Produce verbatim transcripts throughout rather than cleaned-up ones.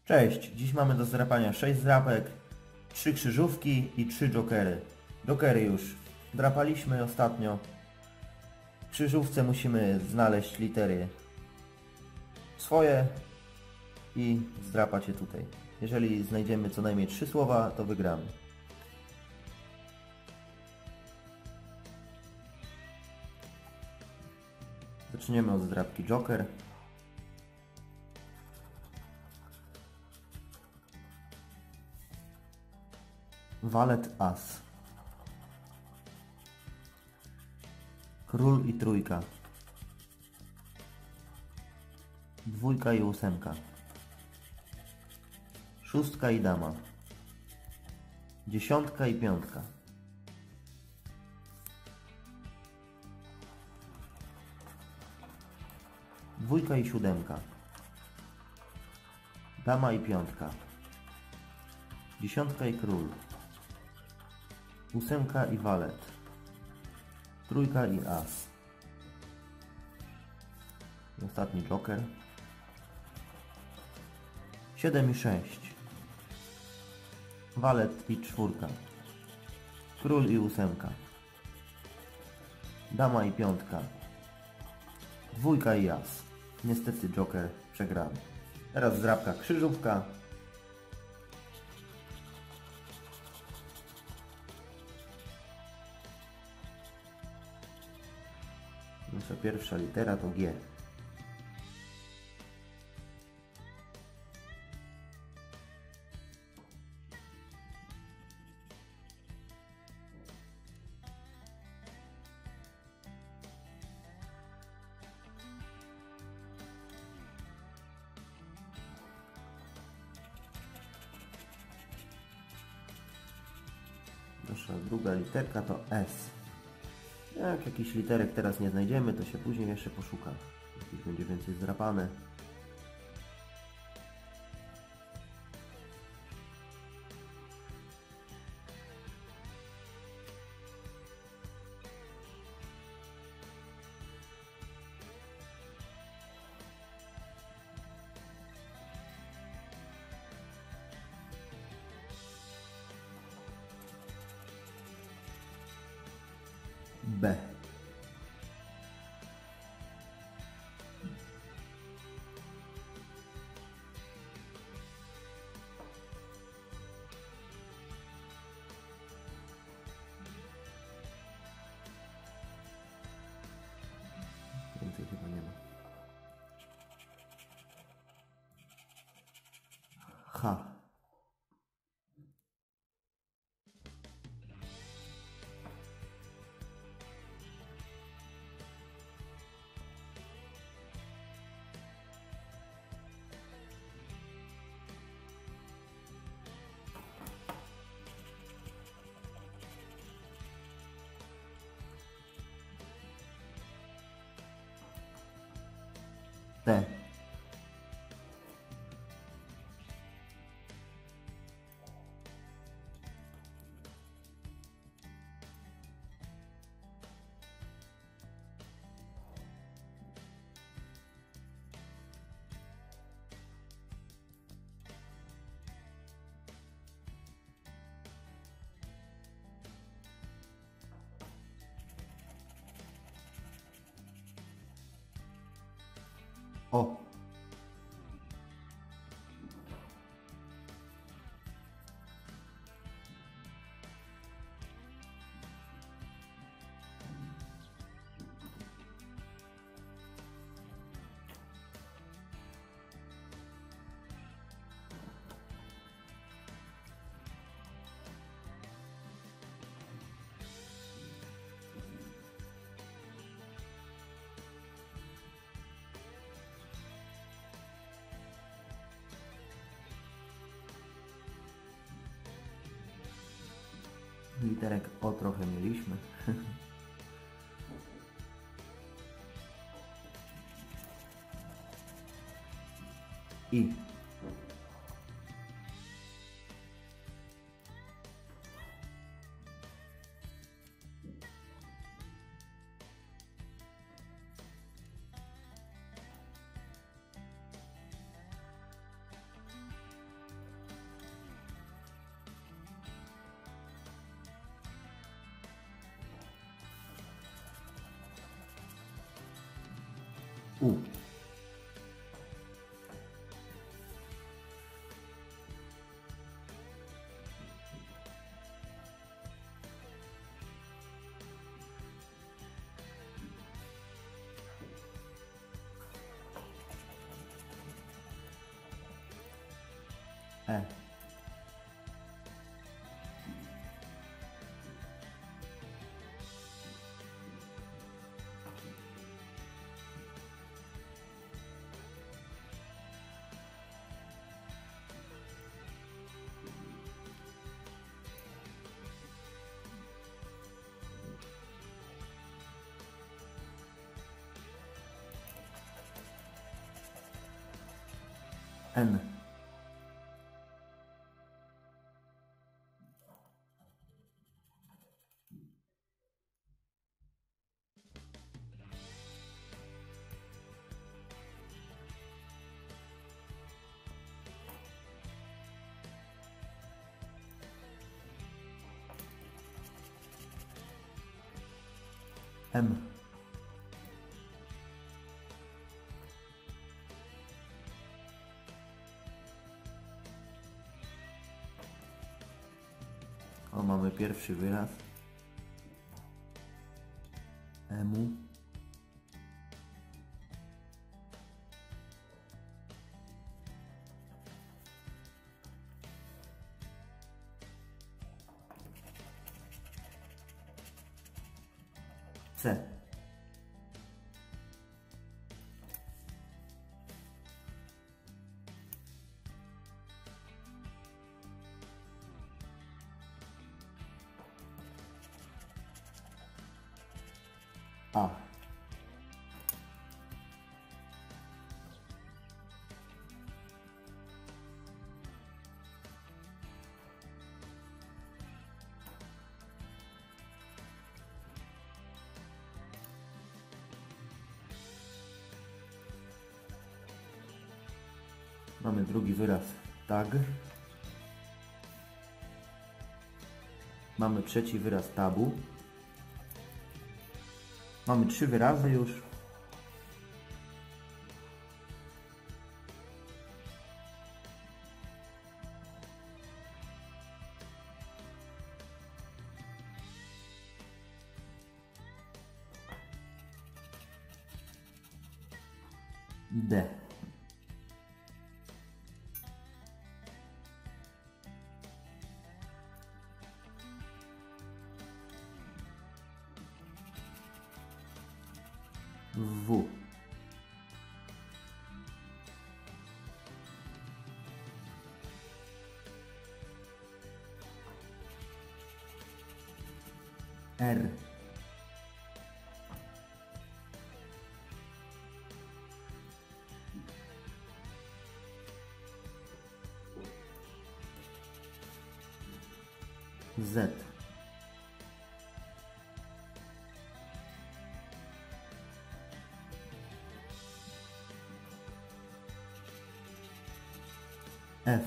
Cześć, dziś mamy do zdrapania sześć zdrapek, trzy krzyżówki i trzy jokery. Jokery już drapaliśmy ostatnio. W krzyżówce musimy znaleźć litery swoje i zdrapać je tutaj. Jeżeli znajdziemy co najmniej trzy słowa, to wygramy. Zaczniemy od zdrapki joker. Walet as. Król i trójka. Dwójka i ósemka. Szóstka i dama. Dziesiątka i piątka. Dwójka i siódemka. Dama i piątka. Dziesiątka i król. Ósemka i walet. Trójka i as. I ostatni joker. Siedem i sześć. Walet i czwórka. Król i ósemka. Dama i piątka. Dwójka i as. Niestety joker przegrany. Teraz zdrapka krzyżówka. Nasza pierwsza litera to G. Nasza druga literka to S. Jak jakiś literek teraz nie znajdziemy, to się później jeszcze poszuka. Jakiś będzie więcej zdrapane. B. Więcej chyba nie ma. H. T. O. Literek O trochę mieliśmy. I. U. E. N. M. O, mamy pierwszy wyraz. Emu. C. A. Mamy drugi wyraz tag. Mamy trzeci wyraz tabu. Mamy trzy wyrazy już. D. W. R. Z. F.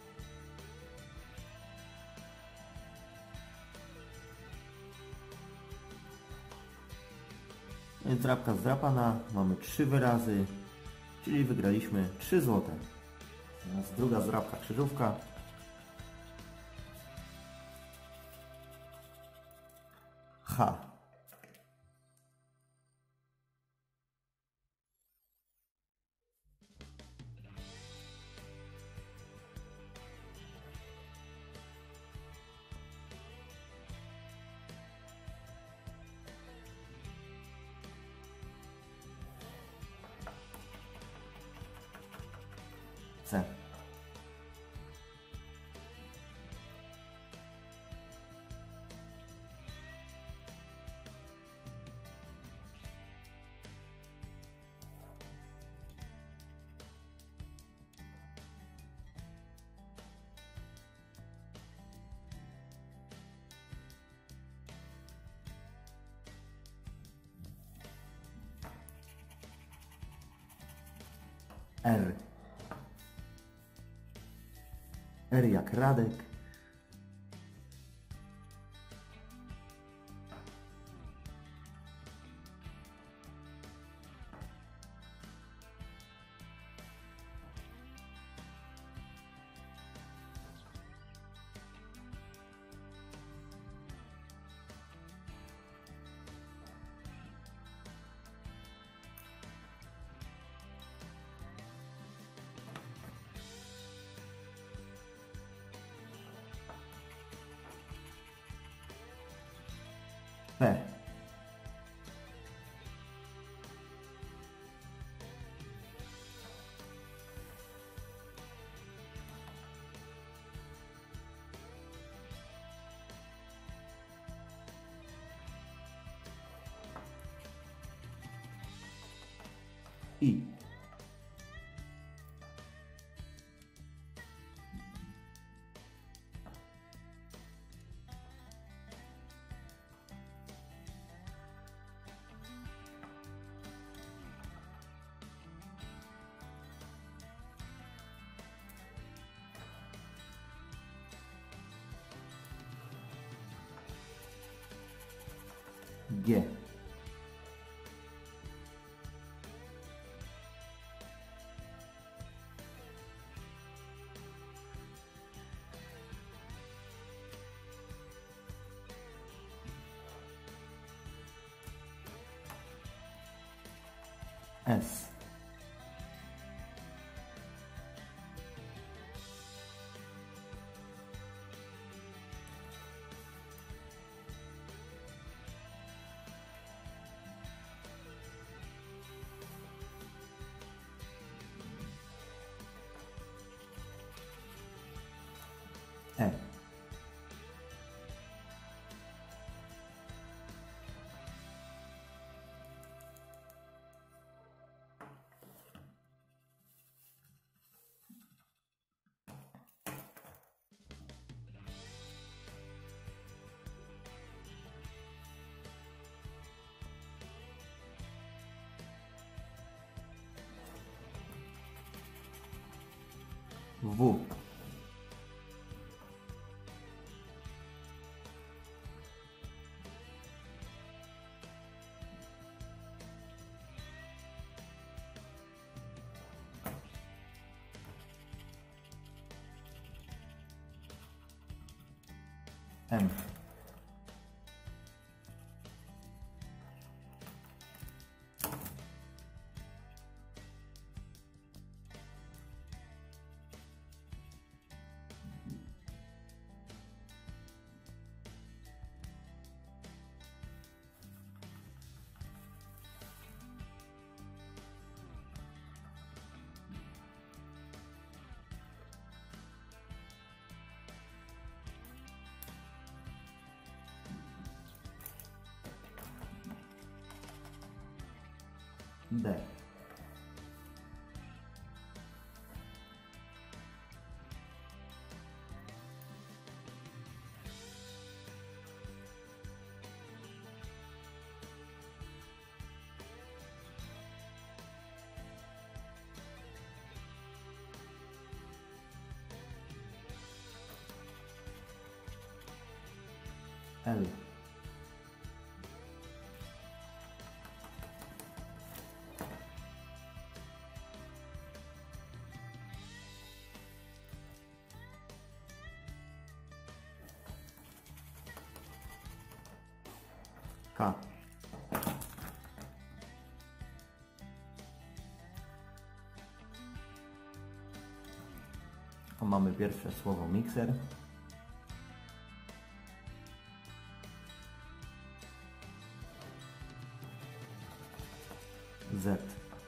Zdrapka zdrapana, mamy trzy wyrazy, czyli wygraliśmy trzy złote. Teraz druga zdrapka krzyżówka. H. C. R. R jak Radek. P. I. G. S. E. W. M. D. L. K. O, mamy pierwsze słowo mikser. Z.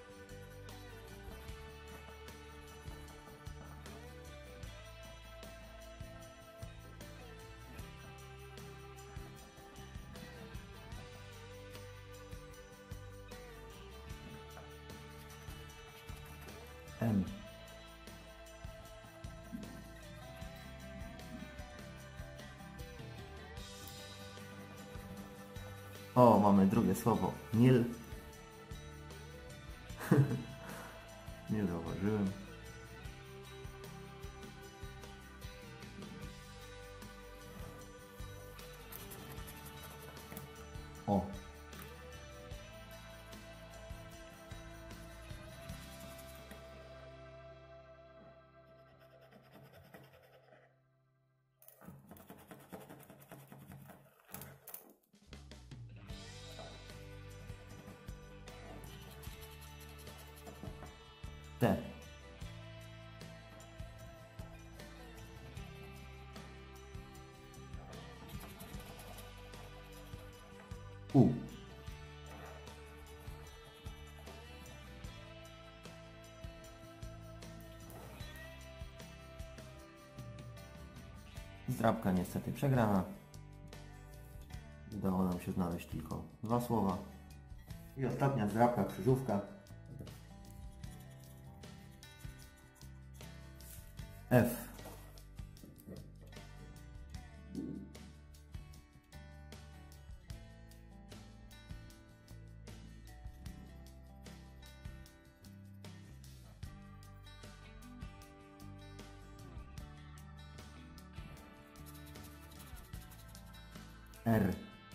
M. O, mamy drugie słowo. Nil. Nie zauważyłem. O. T. U. Zdrabka niestety przegrana. Udało nam się znaleźć tylko dwa słowa. I ostatnia zdrabka, krzyżówka. F. R.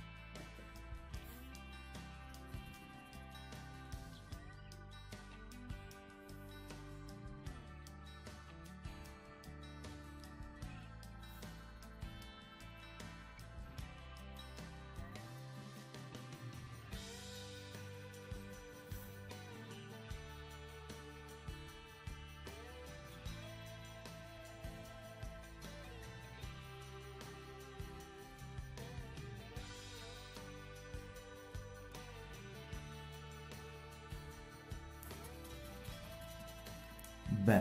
B.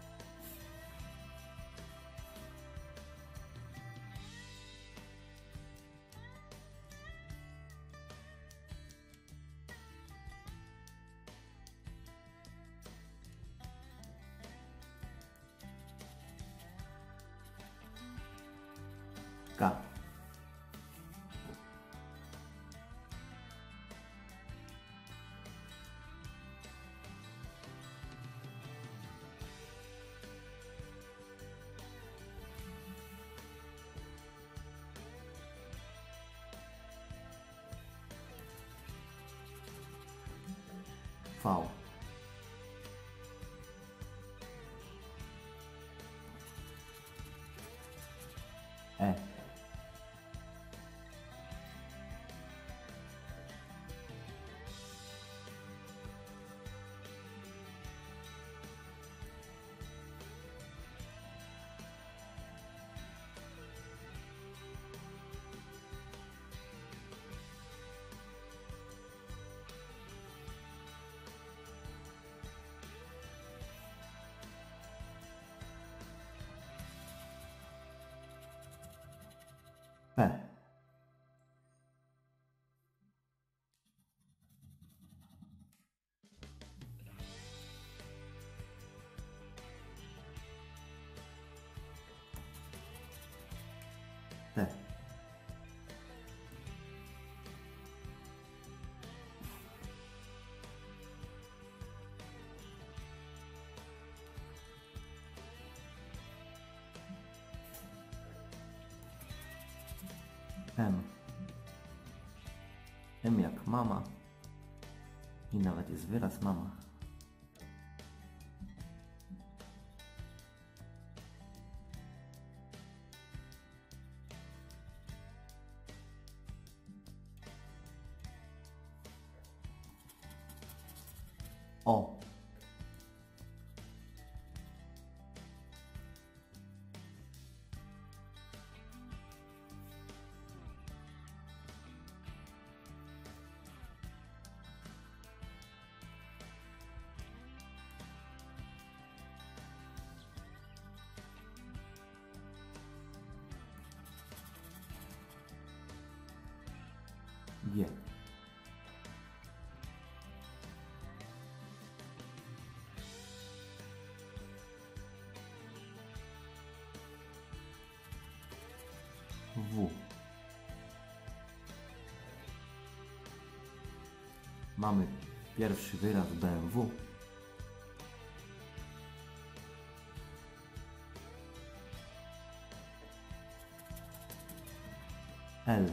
K. V. E. P. T. M. M jak mama. I nawet jest wyraz mama. O. G. W. Mamy pierwszy wyraz B M W. L.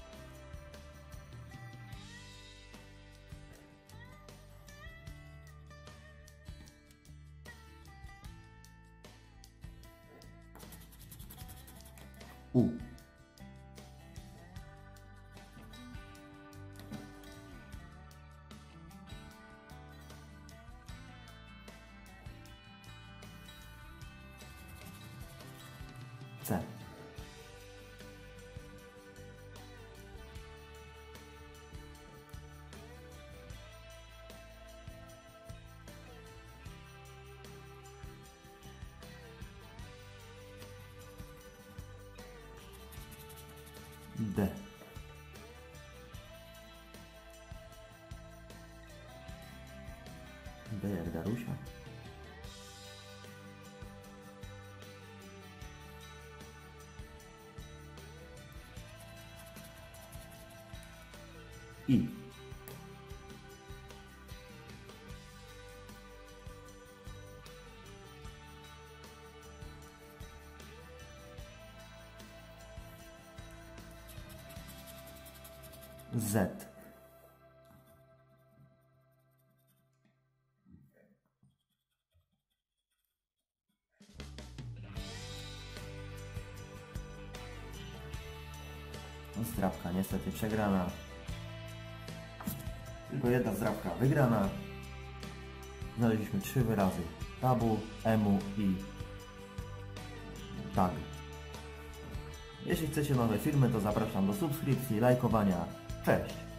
U. C. D. D jak Darusia. I. Z. Zdrabka niestety przegrana. Tylko jedna zdrabka wygrana. Znaleźliśmy trzy wyrazy. Tabu, emu i tag. Jeśli chcecie nowe filmy, to zapraszam do subskrypcji, lajkowania. Cześć!